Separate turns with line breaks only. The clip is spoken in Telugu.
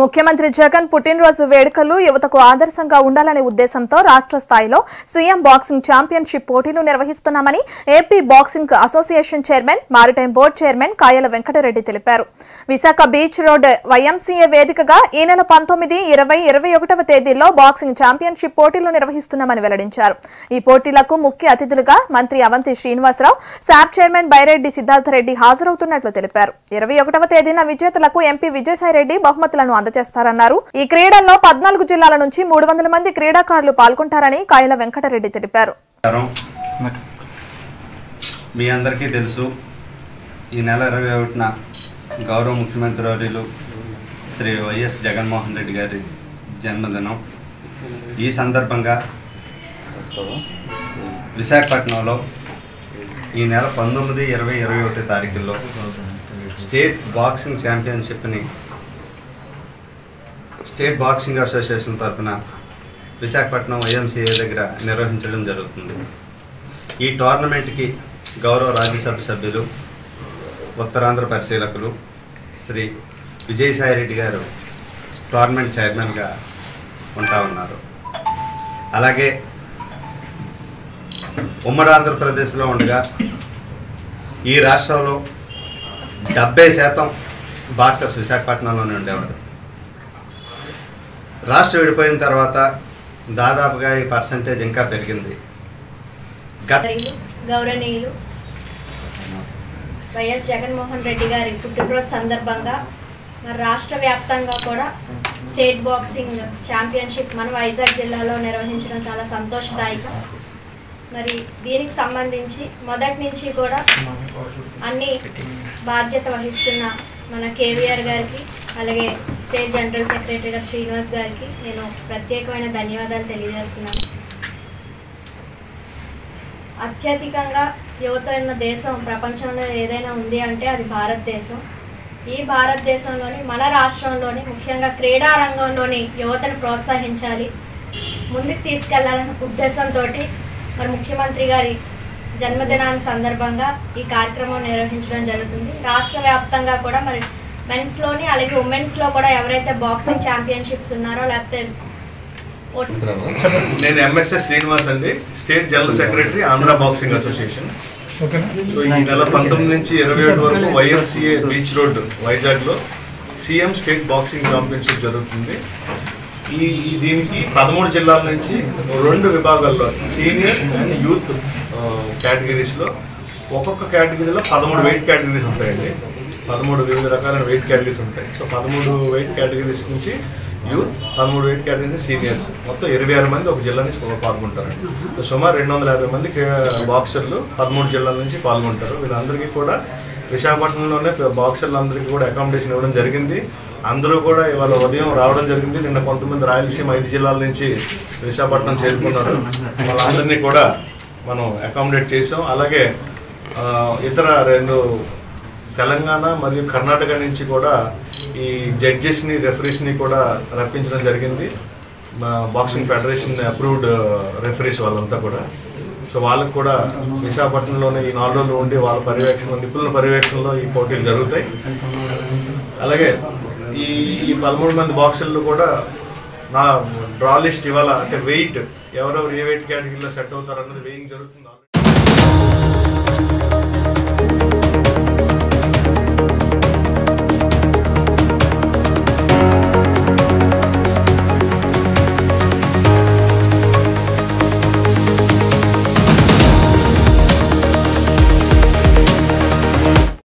ముఖ్యమంత్రి జగన్ పుట్టినరోజు వేడుకలు యువతకు ఆదర్శంగా ఉండాలనే ఉద్దేశంతో రాష్ట్ర స్థాయిలో సీఎం బాక్సింగ్ ఛాంపియన్షిప్ పోటీలు నిర్వహిస్తున్నామని AP boxing association chairman maritime board chairman Kayala Venkatareddy తెలిపారు. విశాఖ బీచ్ రోడ్ వైఎంసీఏ వేదికగా ఈ నెల 19, 20, 21వ తేదీల్లో బాక్సింగ్ ఛాంపియన్షిప్ పోటీలు నిర్వహిస్తున్నామని వెల్లడించారు. ఈ పోటీలకు ముఖ్య అతిథులుగా మంత్రి అవంతి శ్రీనివాసరావు, శాప్ చైర్మన్ బైరెడ్డి సిద్ధార్థరెడ్డి హాజరవుతున్నట్లు తెలిపారు. 21వ తేదీన విజేతలకు ఎంపీ విజయసాయిరెడ్డి బహుమతులను అందజేస్తారన్నారు. ఈ క్రీడల్లో 14 జిల్లాల నుంచి 300 మంది క్రీడాకారులు పాల్గొంటారని కాయల వెంకటరెడ్డి తెలిపారు.
మీ అందరికీ తెలుసు, ఈ నెల 21న గౌరవ ముఖ్యమంత్రి వర్యులు శ్రీ వైఎస్ జగన్మోహన్ రెడ్డి గారి జన్మదినం. ఈ సందర్భంగా విశాఖపట్నంలో ఈ నెల 19, 20, 21 తారీఖుల్లో స్టేట్ బాక్సింగ్ ఛాంపియన్షిప్ని స్టేట్ బాక్సింగ్ అసోసియేషన్ తరఫున విశాఖపట్నం వైఎంసీఏ దగ్గర నిర్వహించడం జరుగుతుంది. ఈ టోర్నమెంట్కి గౌరవ రాజ్యసభ సభ్యులు, ఉత్తరాంధ్ర పరిశీలకులు శ్రీ విజయసాయిరెడ్డి గారు టోర్నమెంట్ చైర్మన్గా ఉంటా ఉన్నారు. అలాగే ఉమ్మడి ఆంధ్రప్రదేశ్లో ఉండగా ఈ రాష్ట్రంలో 70% బాక్సర్స్ విశాఖపట్నంలోనే ఉండేవారు. రాష్ట్రం విడిపోయిన తర్వాత దాదాపుగా ఈ పర్సంటేజ్ ఇంకా పెరిగింది.
గౌరవనీయులు వైఎస్ జగన్మోహన్ రెడ్డి గారి పుట్టినరోజు సందర్భంగా మన రాష్ట్ర వ్యాప్తంగా కూడా స్టేట్ బాక్సింగ్ ఛాంపియన్షిప్ మన వైజాగ్ జిల్లాలో నిర్వహించడం చాలా సంతోషదాయకం. మరి దీనికి సంబంధించి మొదటి నుంచి కూడా అన్ని బాధ్యత వహిస్తున్న మన కేవీఆర్ గారికి, అలాగే స్టేట్ జనరల్ సెక్రటరీ గారు శ్రీనివాస్ గారికి నేను ప్రత్యేకమైన ధన్యవాదాలు తెలియజేస్తున్నాను. అత్యధికంగా యువత ఉన్న దేశం ప్రపంచంలో ఏదైనా ఉంది అంటే అది భారతదేశం. ఈ భారతదేశంలోని మన రాష్ట్రంలోని ముఖ్యంగా క్రీడా రంగంలోని యువతను ప్రోత్సహించాలి, ముందుకు తీసుకెళ్లాలన్న ఉద్దేశంతో మరి ముఖ్యమంత్రి గారి జన్మదినాన్ని సందర్భంగా ఈ కార్యక్రమం నిర్వహించడం జరుగుతుంది. రాష్ట్ర వ్యాప్తంగా కూడా మరి మెన్స్లోని అలాగే ఉమెన్స్లో కూడా ఎవరైతే బాక్సింగ్ ఛాంపియన్షిప్స్ ఉన్నారో లేకపోతే
నేను ఎంఎస్ఎస్ శ్రీనివాస్ అండి, state general secretary Andhra boxing association. So ఈ నెల 19 నుంచి 21 వరకు వైఎంసీఏ బీచ్ రోడ్ వైజాగ్లో సీఎం స్టేట్ బాక్సింగ్ ఛాంపియన్షిప్ జరుగుతుంది. దీనికి 13 జిల్లాల నుంచి 2 విభాగాల్లో సీనియర్ అండ్ యూత్ కేటగిరీస్లో ఒక్కొక్క కేటగిరీలో 13 వెయిట్ కేటగిరీస్ ఉంటాయండి. 13 వివిధ రకాలైన వెయిట్ కేటగిరీస్ ఉంటాయి. సో 13 వెయిట్ కేటగిరీస్ నుంచి యూత్, 13 వెయిట్ కేటగిరీస్ సీనియర్స్, మొత్తం 26 మంది ఒక జిల్లా నుంచి పాల్గొంటారండి. సో సుమారు 250 మంది బాక్సర్లు 13 జిల్లాల నుంచి పాల్గొంటారు. వీళ్ళందరికీ కూడా విశాఖపట్నంలోనే బాక్సర్లందరికీ కూడా అకామిడేషన్ ఇవ్వడం జరిగింది. అందరూ కూడా ఇవాళ ఉదయం రావడం జరిగింది. నిన్న కొంతమంది రాయలసీమ 5 జిల్లాల నుంచి విశాఖపట్నం చేరుకున్నారు. వాళ్ళందరినీ కూడా మనం అకామిడేట్ చేసాం. అలాగే ఇతర 2 తెలంగాణ మరియు కర్ణాటక నుంచి కూడా ఈ జడ్జెస్ని, రెఫరీస్ని కూడా రప్పించడం జరిగింది. బాక్సింగ్ ఫెడరేషన్ అప్రూవ్డ్ రెఫరీస్ వాళ్ళంతా కూడా. సో వాళ్ళకు కూడా విశాఖపట్నంలోనే ఈ 4 రోజులు ఉండి వాళ్ళ పర్యవేక్షణ, నిపుణుల పర్యవేక్షణలో ఈ పోటీలు జరుగుతాయి. అలాగే ఈ 13 మంది బాక్సర్లు కూడా నా డ్రా లిస్ట్ ఇవాళ అంటే వెయిట్ ఎవరెవరు ఏ వెయిట్ కేటగిరీలో సెట్ అవుతారు అన్నది వెయింగ్ జరుగుతుంది.